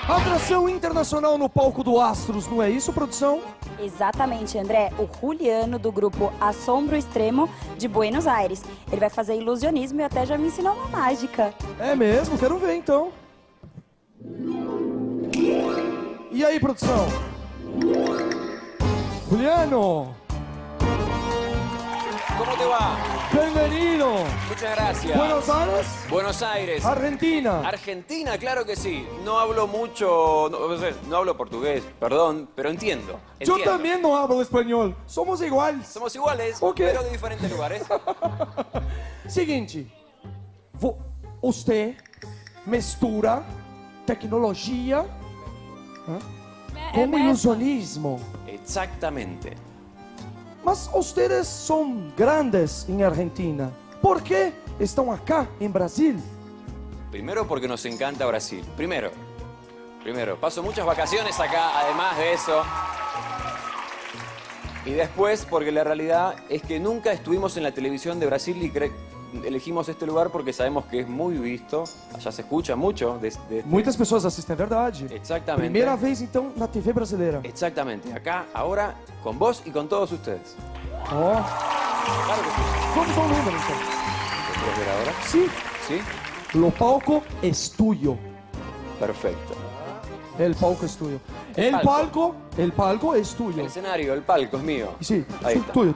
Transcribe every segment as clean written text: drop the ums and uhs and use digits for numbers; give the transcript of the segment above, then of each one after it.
Atração internacional no palco do Astros, não é isso, produção? Exatamente, André. O Juliano, do grupo ASOMBRO Extremo, de Buenos Aires. Ele vai fazer ilusionismo e até já me ensinou uma mágica. É mesmo? Quero ver, então. E aí, produção? Juliano! ¿Cómo te va? Bienvenido! Muchas gracias. Buenos Aires? Buenos Aires. Argentina. Argentina, claro que sí. No hablo mucho, no hablo portugués, perdón, pero entiendo. Yo también no hablo español. Somos iguales. Somos iguales, Ok. pero de diferentes lugares. Seguinte, usted mistura tecnologia com ilusionismo. Exactamente. Mas ustedes son grandes en Argentina. ¿Por qué están acá en Brasil? Primero porque nos encanta Brasil. Primero, paso muchas vacaciones acá, además de eso. Y después porque la realidad es que nunca estuvimos en la televisión de Brasil y elegimos este lugar porque sabemos que es muy visto. Allá se escucha mucho. Muitas pessoas assistem, é verdade. Exactamente. Primeira vez, então, na TV brasileira. Exactamente. Acá, ahora, con vos y con todos ustedes. Ó. Claro que sí. Vamos a um número, então. ¿Quieres ver ahora? Sí. ¿Sí? Lo palco es tuyo. Perfecto. El palco es tuyo. El palco es tuyo. El escenario, el palco es mío. Sí, Ahí sí, está. tuyo.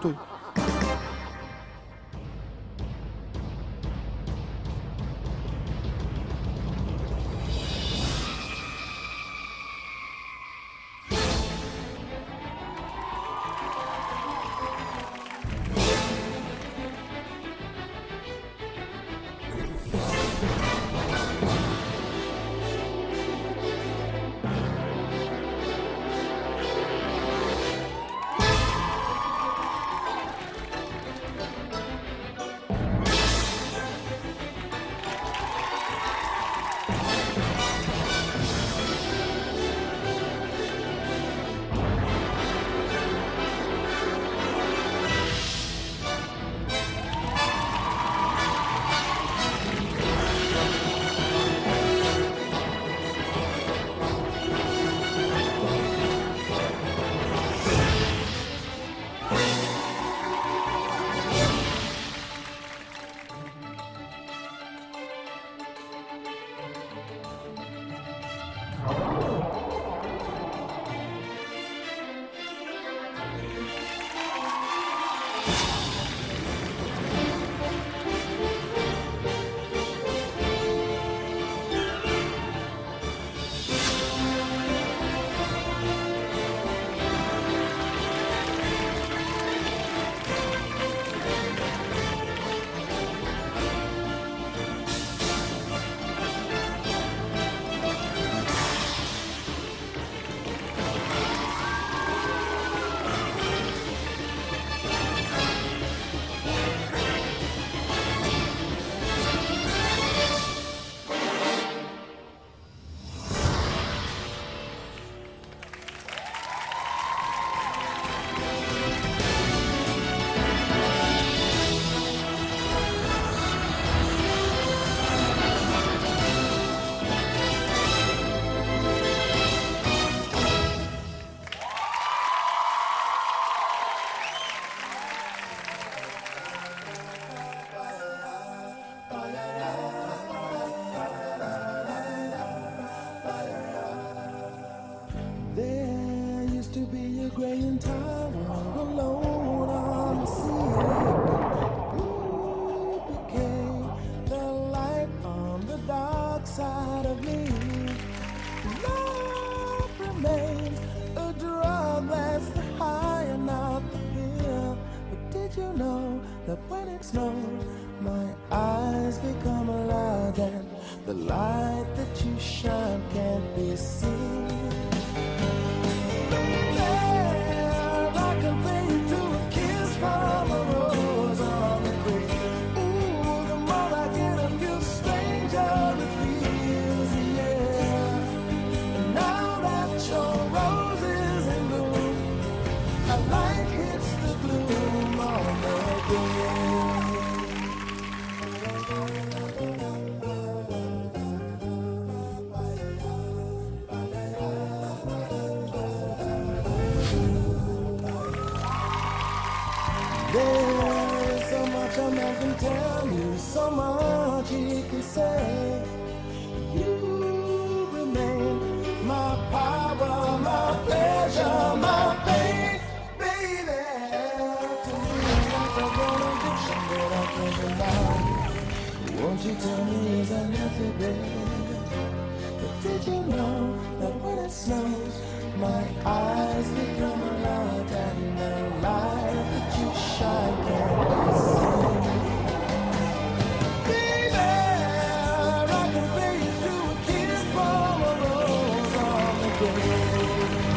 graying tower alone on the sea. You became the light on the dark side of me. Love remains a drug that's the high and not the pill. But did you know that when it snows, my eyes become alive and the light that you shine can't be seen? There's so much a man can tell you, so much he can say. You remain my power, my pleasure, my pain, baby. To me, like a grown addiction that I can't deny. Won't you tell me is that nothing, baby? But did you know that when it snows, my eyes become alive and the light that you shine can't see? Baby, I can face you a kiss from a rose on the grave.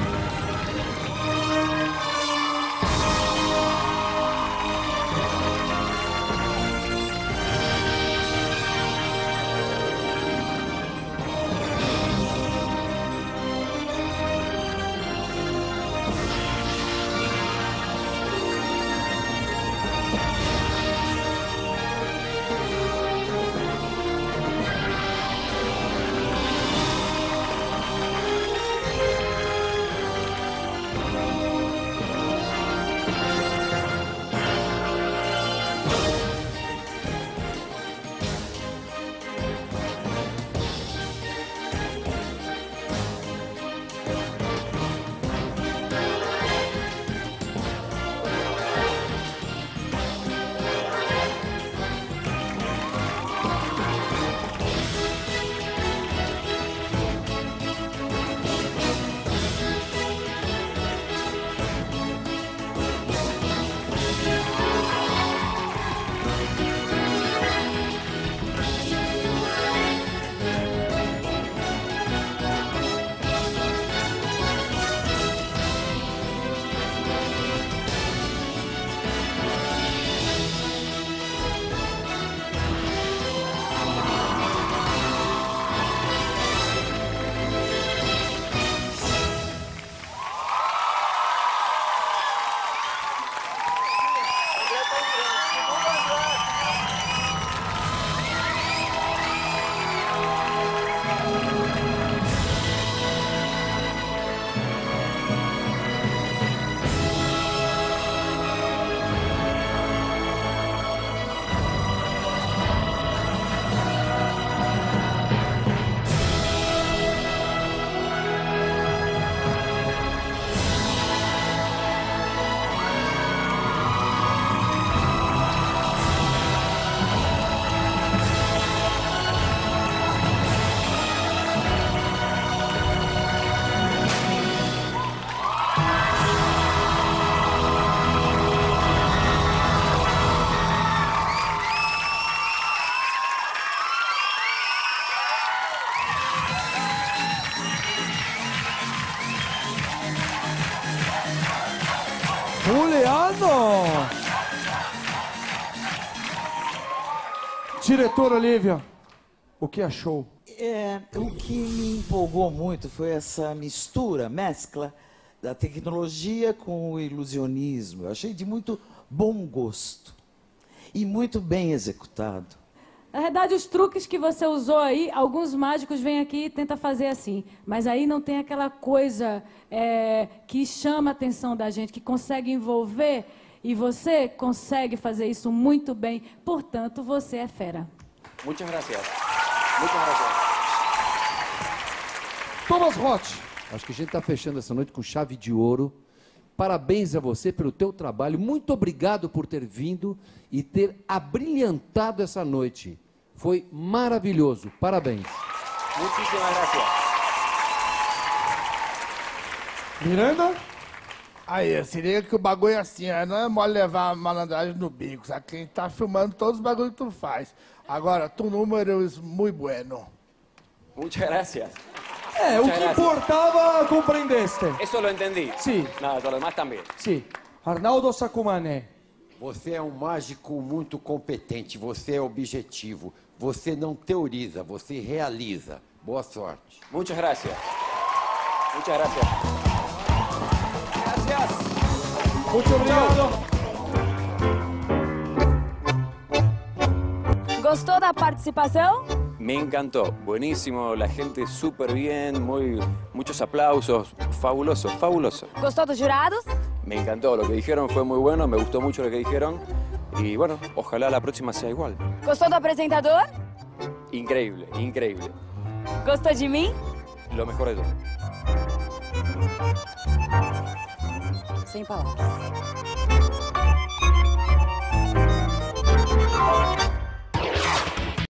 Juliano! Diretora Olivia, o que achou? O que me empolgou muito foi essa mistura, mescla da tecnologia com o ilusionismo. Eu achei de muito bom gosto e muito bem executado. Na verdade, os truques que você usou aí, alguns mágicos vêm aqui e tentam fazer assim. Mas aí não tem aquela coisa que chama a atenção da gente, que consegue envolver, e você consegue fazer isso muito bem. Portanto, você é fera. Muchas gracias. Muchas gracias. Thomas Roth. Acho que a gente está fechando essa noite com chave de ouro. Parabéns a você pelo teu trabalho. Muito obrigado por ter vindo e ter abrilhantado essa noite. Foi maravilhoso. Parabéns. Muchísimas gracias. Miranda? Aí, se liga que o bagulho é assim, não é mole levar a malandragem no bico, sabe? Quem tá filmando todos os bagulhos que tu faz. Agora, tu número é muito bueno. Muchas gracias. O que importava compreendeste. Eso lo entendí. Sí. Nada, todo lo demás también. Sim. Arnaldo Sacumane. Você é um mágico muito competente, você é objetivo, você não teoriza, você realiza. Boa sorte. Muchas gracias. Muchas gracias. Gracias. Muito obrigado. Gostou da participação? Me encantó, buenísimo, la gente súper bien, muchos aplausos, fabuloso, fabuloso. Gostou dos jurados? Me encantó, lo que dijeron fue muy bueno, me gustó mucho lo que dijeron. Y bueno, ojalá la próxima sea igual. Gostou do apresentador? Increíble, increíble. Gostou de mim? Lo mejor de todo. Sem palavras.